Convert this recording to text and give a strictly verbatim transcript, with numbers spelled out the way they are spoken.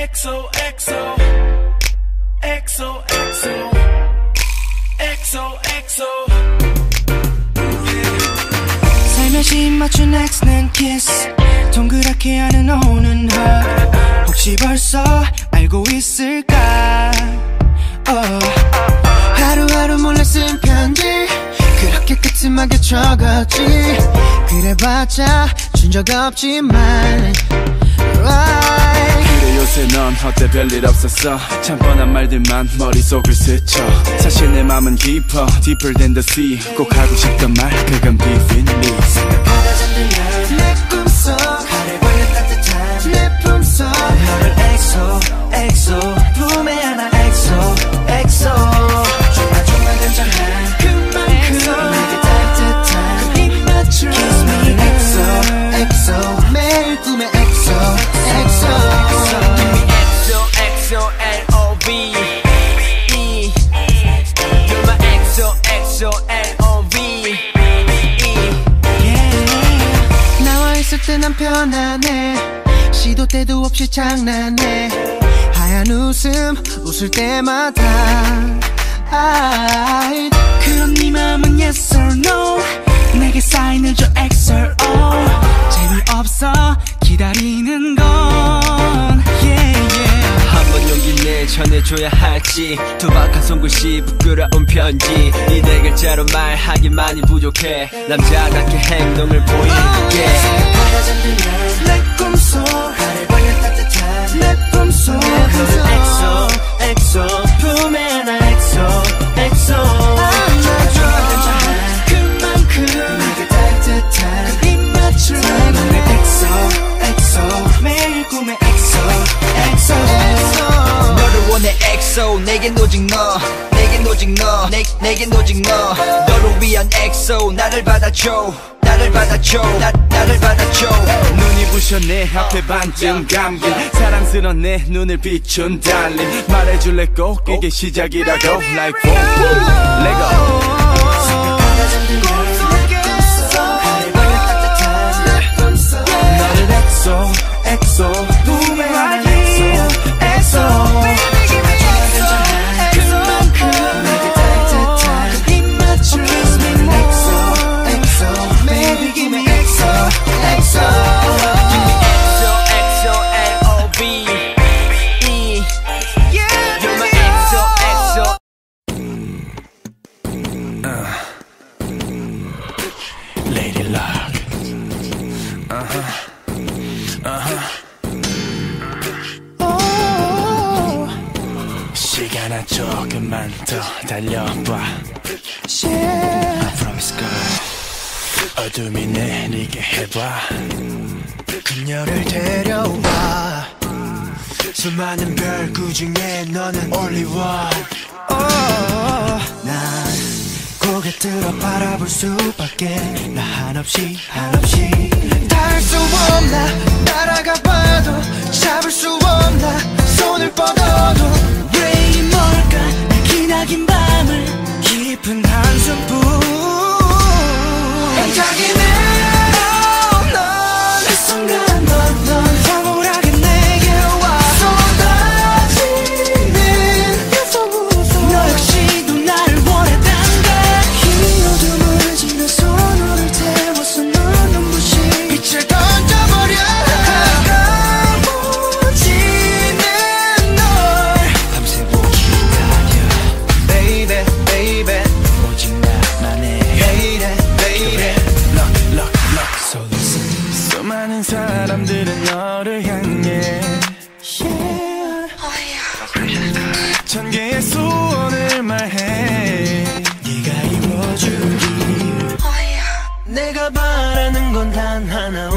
엑스오엑소 엑스오엑소 엑스오엑소 살며시 맞춘 X는 키스 동그랗게 하는 오는 hug 혹시 벌써 알고 있을까 oh. 하루하루 몰래 쓴 편지 그렇게 끄트막에 적었지 그래봤자 준 적 없지만 right. 그래 요새 넌 어때 별일 없었어 참 뻔한 말들만 머릿속을 스쳐 사실 내 맘은 깊어 Deeper than the sea 꼭 하고 싶던 말 그건 Be with me 생각하다 잠들면 내 꿈속 가래 벌려 따뜻한 내 품속 너를 엑소 엑소 품에 안아 엑소 엑소 조마조마 단정한 그만큼 내게 따뜻한 입 맞춤 Kiss me 엑소 엑소 매일 꿈에 엑소 엑소 엑소 엘 오 비 E You're my 엑소 엑소 엘 오 비 나와 있을 때 난 편안해 시도 때도 없이 장난해 하얀 웃음 웃을 때마다 I 그런 네 맘은 yes or no 내게 사인을 줘 엑스오 재미없어 기다리는 건 yeah, yeah. 한번 용기 내 전해줘야 할지 투박한 손글씨 부끄러운 편지 이 네 글자로 말하기만이 부족해 남자답게 행동을 보일게 생각하다 잠들면 내 꿈속 가래 벌려 따뜻한 내 품속 너를 엑소 엑소 품에 안아 엑소 엑소 안아줘 그만큼 내게 따뜻한 입 맞춤 내 엑소 엑소 매일 꿈에 엑소 엑소 너를 원해 엑소 내겐 오직 너 내겐 오직 너 내, 내겐 오직 너 너를 위한 엑소 나를 받아줘 나를 받아줘 나, 나를 받아줘 눈이 부셔 내 앞에 반쯤 감긴 사랑스러운 내 눈을 비춘 달림 말해줄래 꼭 이게 시작이라고 Like boom Let go 생각하다 잠들면 내 꿈속 가래 벌려 따뜻한 내 품속 너를 엑소 엑소 품에 안아 엑소 엑소 그만큼 내게 따뜻한 입 맞춤 엑소 엑소 매일 give me 엑소 엑소 엑소 엘 오 비 E You're my 엑소 엑소 Lady Luck Uh-huh Uh-huh 시간아 조금만 더 달려봐 I promise girl 어둠이 내리게 해봐 그녀를 데려와 수많은 별 그 중에 너는 only one oh, 난 고개 들어 바라볼 수밖에 나 한없이 한없이 닿을 수 없나 날아가 봐도 잡을 수 없나 손을 뻗어도 왜 이 뭘까 내 기나긴 밤을 깊은 한숨뿐 반짝이네 넌 그 순간 넌 넌 황홀하게 내게 와 쏟아지는 너 역시도 나를 원했단다 이 어둠을 지나 손을 태워서 넌 눈부신 빛을 던져버려 가까워지는 널 밤새 보기 기다려 Baby baby 오직 나만 해 Baby baby Look look look So listen 수많은 사람들은 너를 향해 yeah. 천 개의 소원을 말해 네가 이루어주길 내가 바라는 건 단 하나